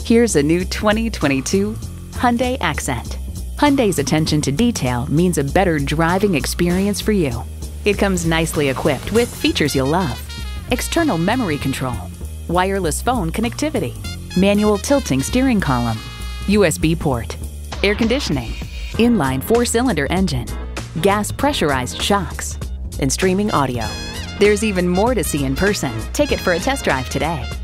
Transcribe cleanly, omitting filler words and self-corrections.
Here's a new 2022 Hyundai Accent. Hyundai's attention to detail means a better driving experience for you. It comes nicely equipped with features you'll love: external memory control, wireless phone connectivity, manual tilting steering column, USB port, air conditioning, inline 4-cylinder engine, gas pressurized shocks, and streaming audio. There's even more to see in person. Take it for a test drive today.